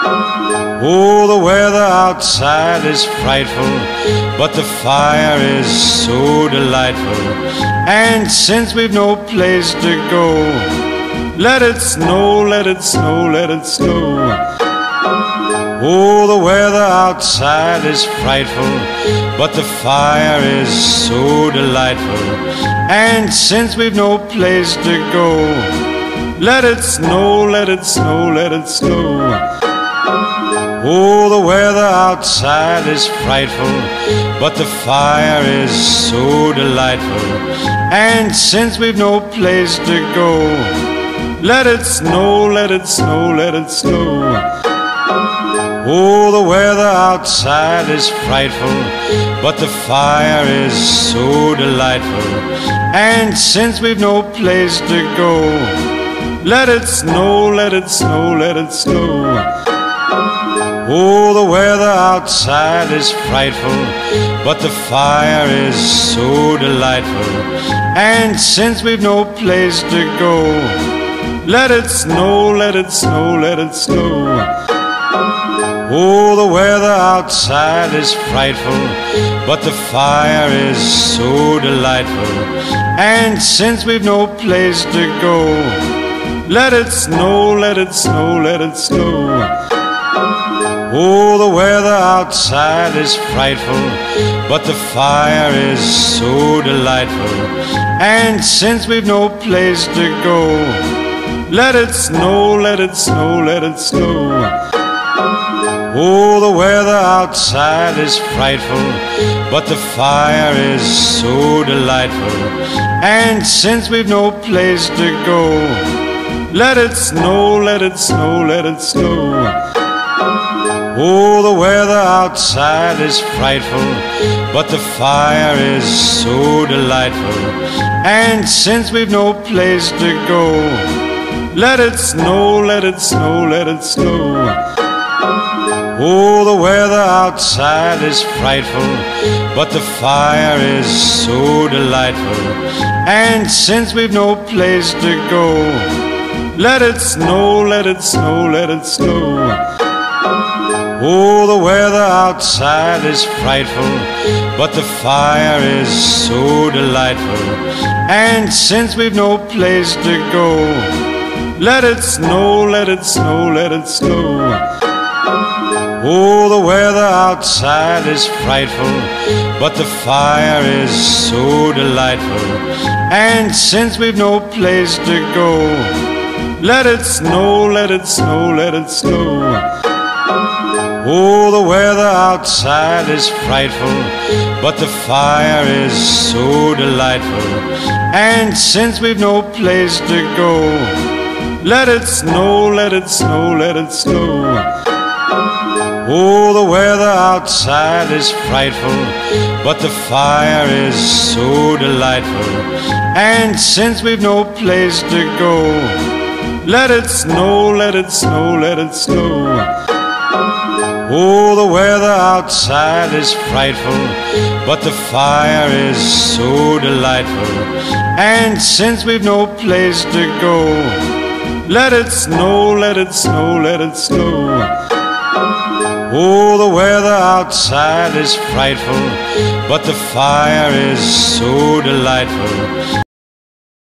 Oh, the weather outside is frightful, but the fire is so delightful. And since we've no place to go, let it snow, let it snow, let it snow. Oh, the weather outside is frightful, but the fire is so delightful. And since we've no place to go, let it snow, let it snow, let it snow. Oh, the weather outside is frightful, but the fire is so delightful. And since we've no place to go, let it snow, let it snow, let it snow. Oh, the weather outside is frightful, but the fire is so delightful. And since we've no place to go, let it snow, let it snow, let it snow. Oh, the weather outside is frightful, but the fire is so delightful. And since we've no place to go, let it snow, let it snow, let it snow. Oh, the weather outside is frightful, but the fire is so delightful. And since we've no place to go, let it snow, let it snow, let it snow. Oh, the weather outside is frightful, but the fire is so delightful. And since we've no place to go, let it snow, let it snow, let it snow. Oh, the weather outside is frightful, but the fire is so delightful. And since we've no place to go, let it snow, let it snow, let it snow. Oh, the weather outside is frightful, but the fire is so delightful. And since we've no place to go, let it snow, let it snow, let it snow. Oh, the weather outside is frightful, but the fire is so delightful. And since we've no place to go, let it snow, let it snow, let it snow. Oh, the weather outside is frightful, but the fire is so delightful. And since we've no place to go, let it snow, let it snow, let it snow. Oh, the weather outside is frightful, but the fire is so delightful. And since we've no place to go, let it snow, let it snow, let it snow. Oh, the weather outside is frightful, but the fire is so delightful. And since we've no place to go, let it snow, let it snow, let it snow. Oh, the weather outside is frightful, but the fire is so delightful. And since we've no place to go, let it snow, let it snow, let it snow. Oh, the weather outside is frightful, but the fire is so delightful. And since we've no place to go, let it snow, let it snow, let it snow. Oh, the weather outside is frightful, but the fire is so delightful.